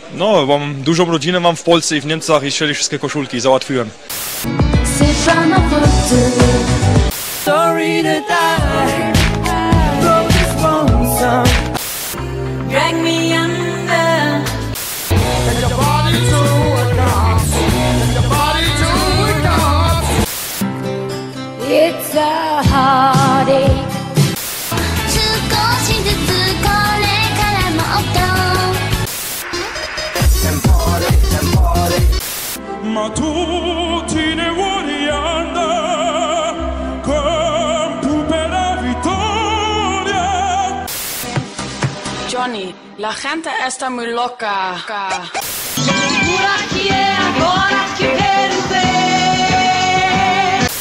No, mam dużą rodzinę, mam w Polsce i w Niemcach i chcieli wszystkie koszulki, załatwiłem. Sorry to die, though this won't song. Drag me under. Take your body to a dance. Take your body to a dance. It's a heartache. 少しずつこれからも Matutine guardando campo per la vittoria. Johnny, la gente está muy loca. Por aqui é agora que quero ver.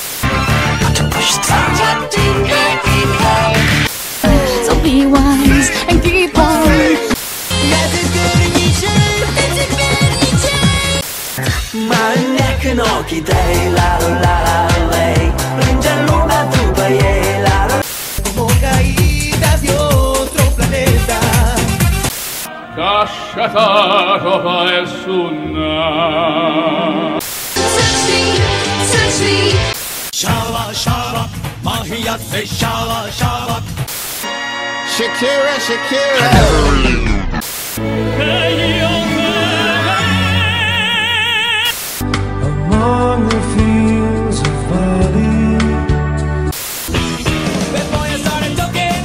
So be wise and keep on. Shava, shava, mahia say shava, shava. Shakira, Shakira. Among the fields of barley. Before you started talking.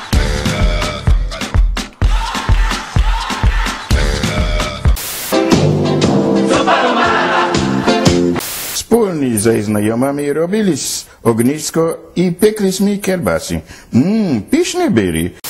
Wspólni ze znajomymi robilis ognisko i piekliśmy kiełbasy. Pyszne byli.